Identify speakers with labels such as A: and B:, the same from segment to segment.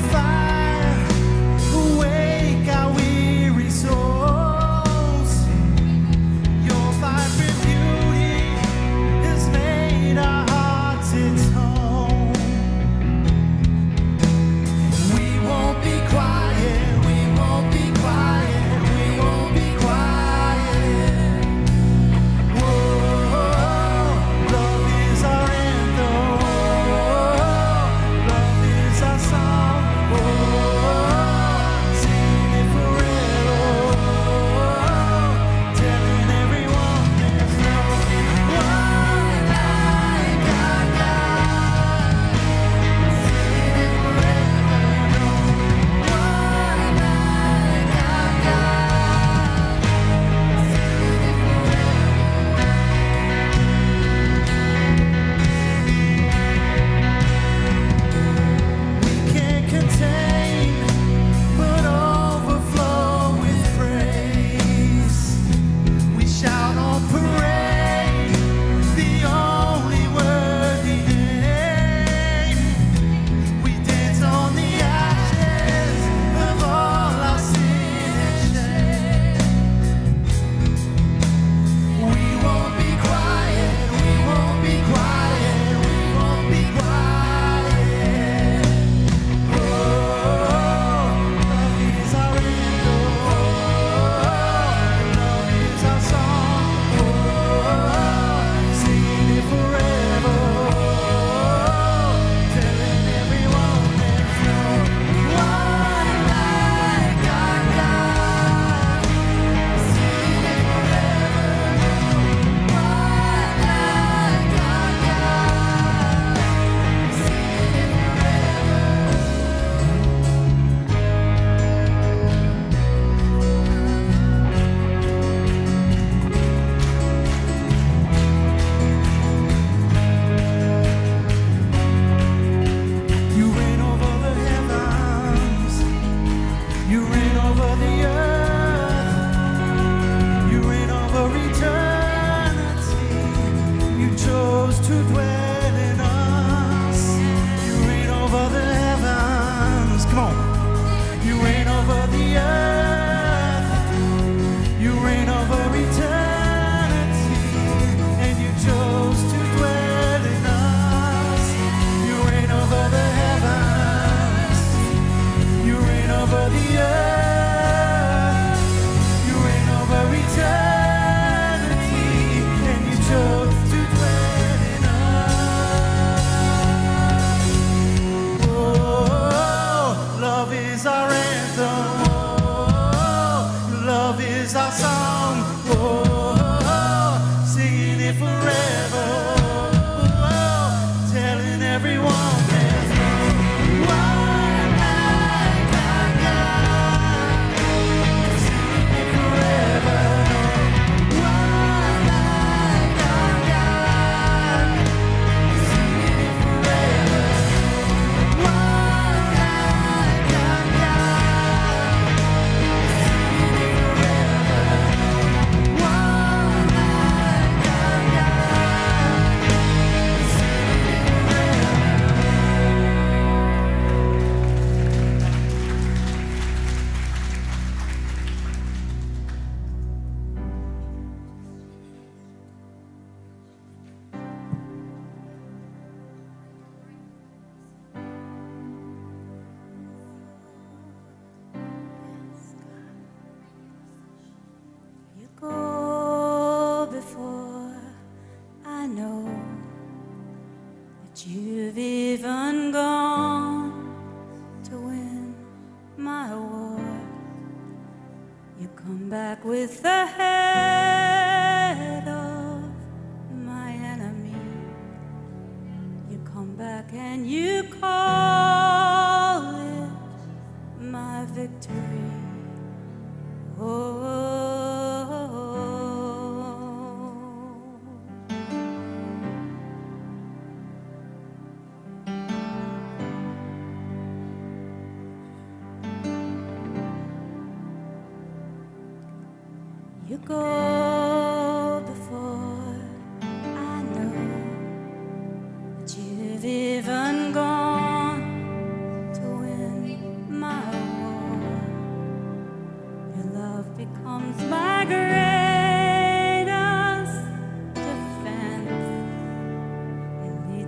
A: You've even gone to win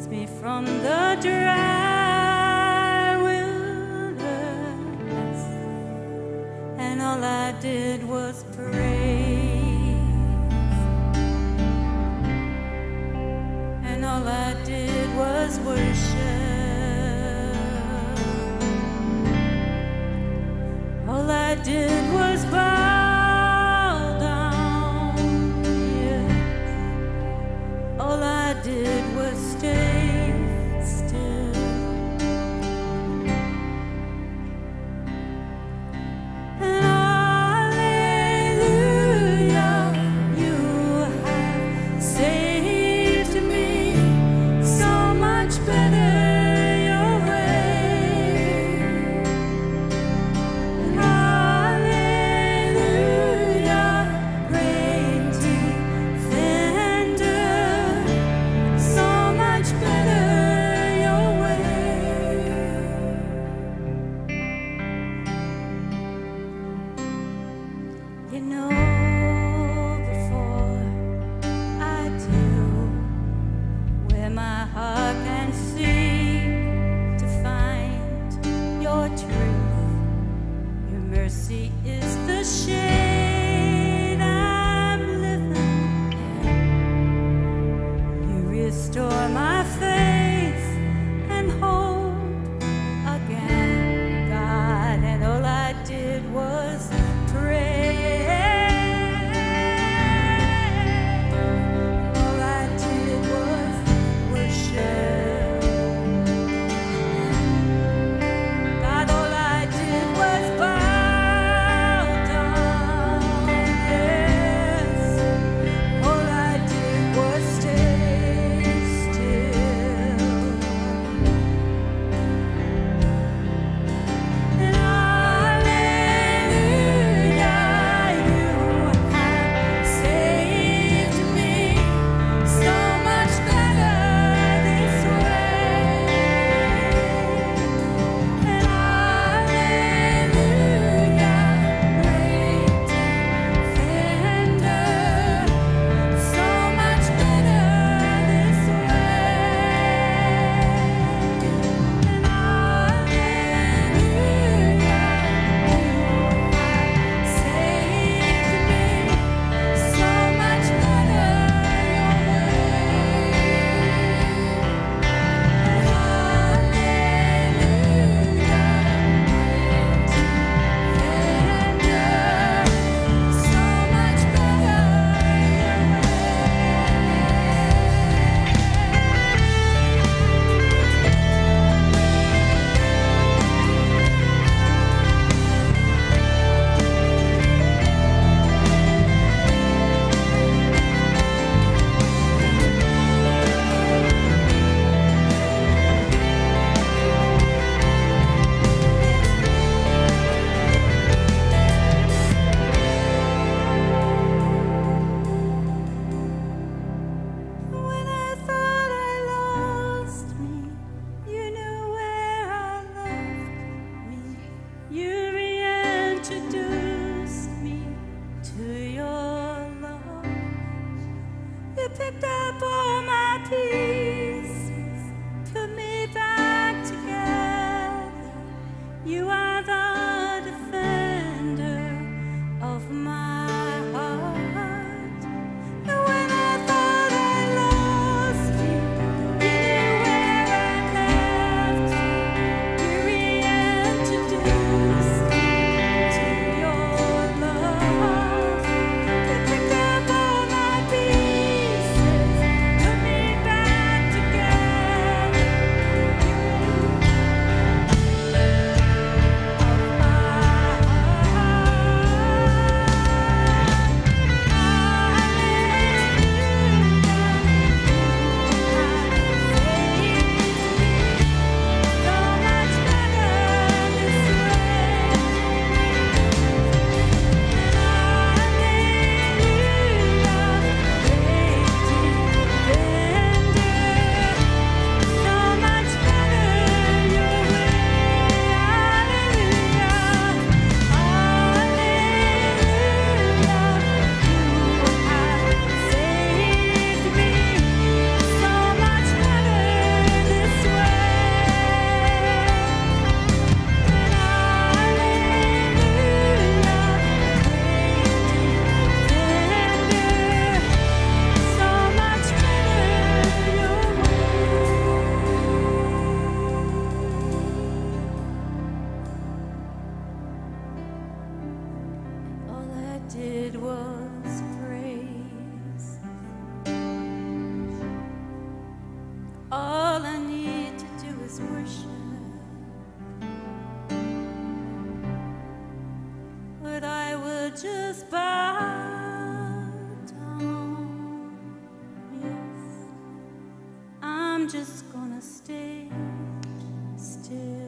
A: me from the dry wilderness, and all I did was praise, and all I did was worship. All I did was bow down, yeah. All I did was stay still. And hallelujah, you have saved me so much better your way. And hallelujah, great defender, so much better your way. You know, before I do, where my heart can seek to find your truth, your mercy is the shade I'm living in. You restore my faith and hope again, God, and all I did was pray. All I did was worship. God, all I did was bow down. All I need to do is worship, but I will just bow down. Yes, I'm just gonna stay still.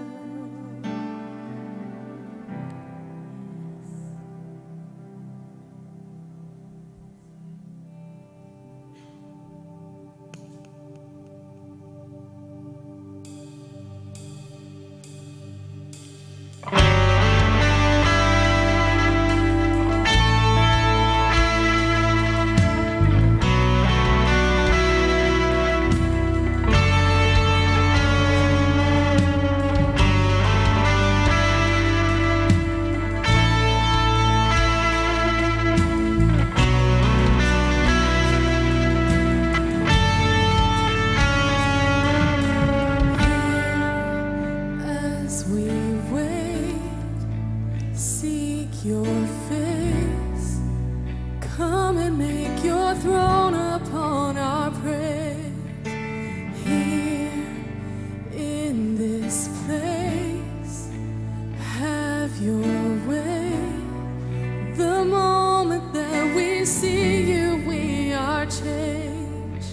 B: Your face, come and make your throne upon our praise. Here in this place, have your way. The moment that we see you, we are changed.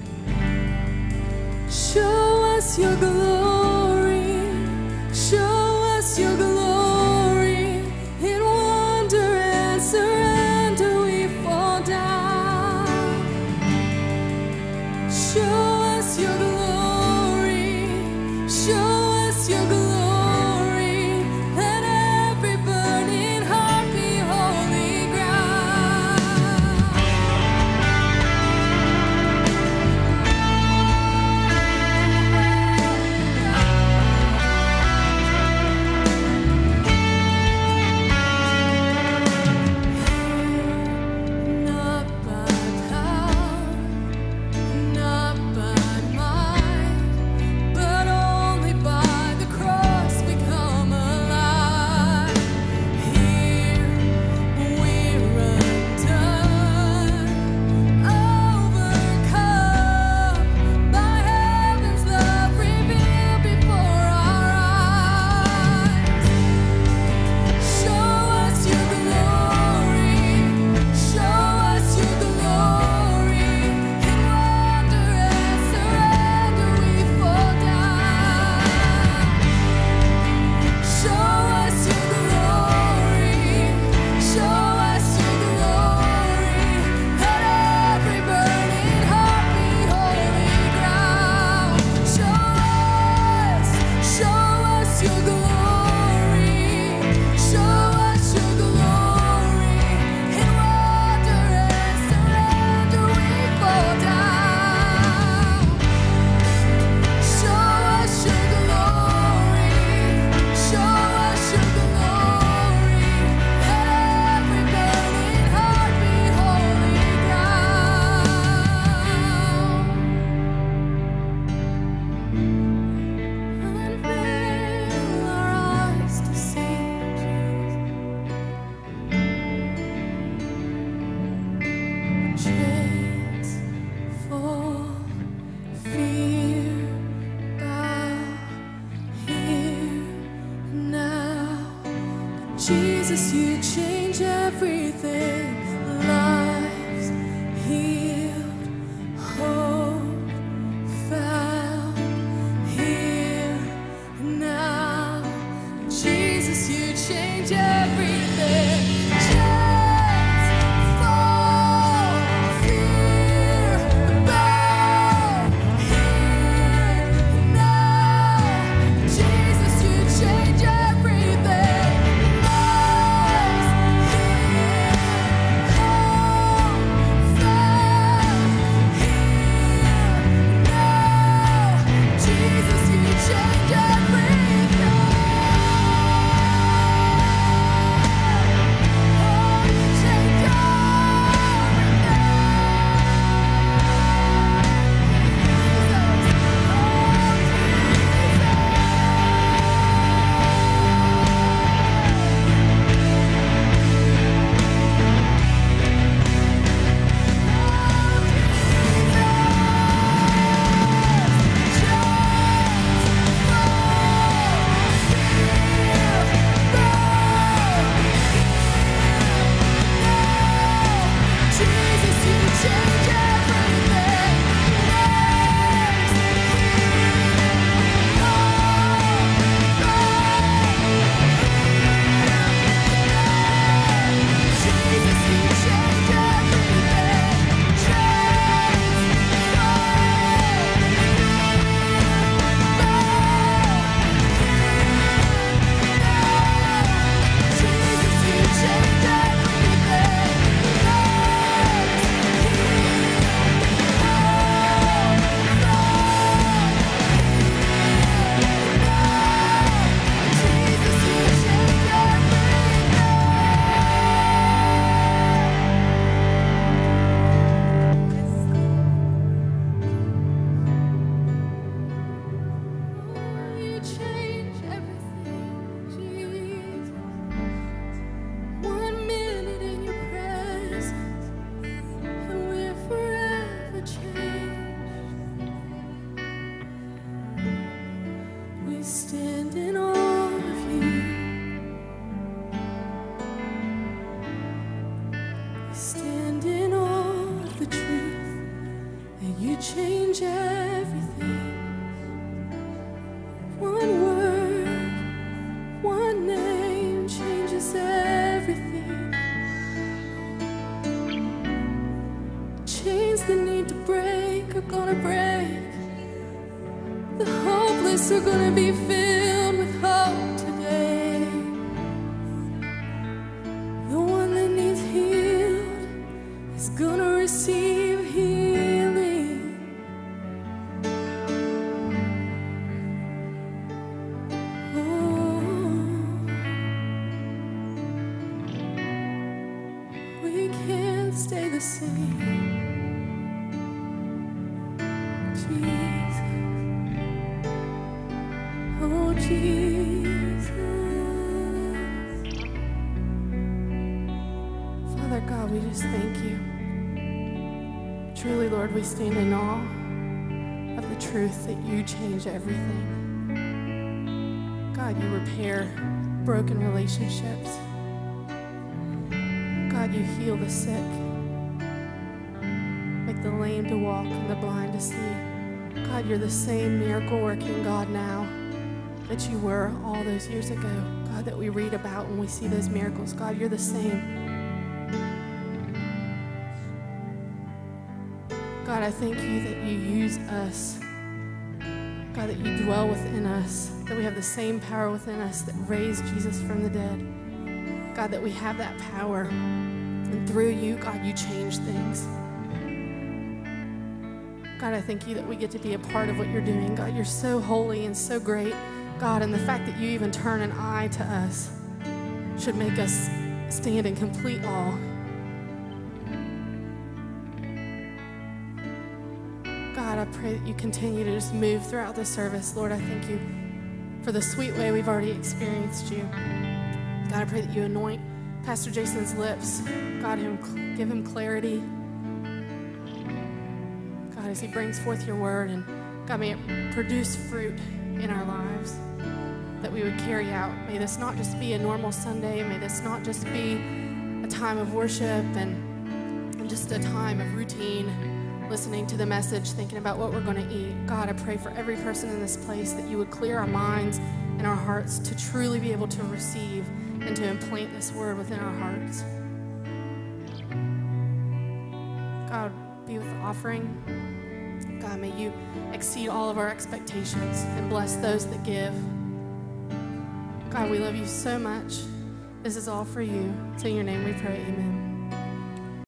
B: Show us your glory, show us your glory. Jesus, you change everything. Lives healed, hope found here now. Jesus, you change everything. Chains fall, fear bow here now. Jesus, you change everything. Lives The hopeless are gonna be filled with hope today. The one that needs healed is gonna receive healing. Oh, we can't stay the same. Jesus, oh Jesus. Father God, we just thank you. Truly, Lord, we stand in awe of the truth that you change everything. God, you repair broken relationships. God, you heal the sick, make the lame to walk and the blind to see. God, you're the same miracle-working God now that you were all those years ago. God, that we read about when we see those miracles. God, you're the same. God, I thank you that you use us. God, that you dwell within us, that we have the same power within us that raised Jesus from the dead. God, that we have that power. And through you, God, you change things. God, I thank you that we get to be a part of what you're doing. God, you're so holy and so great. God, and the fact that you even turn an eye to us should make us stand in complete awe. God, I pray that you continue to just move throughout the service. Lord, I thank you for the sweet way we've already experienced you. God, I pray that you anoint Pastor Jason's lips. God, give him clarity. God, as he brings forth your word, and God, may it produce fruit in our lives that we would carry out. May this not just be a normal Sunday. May this not just be a time of worship and just a time of routine, listening to the message, thinking about what we're going to eat. God, I pray for every person in this place that you would clear our minds and our hearts to truly be able to receive and to implant this word within our hearts. God, be with the offering. God, may you exceed all of our expectations and bless those that give. God, we love you so much. This is all for you. It's in your name we pray, amen.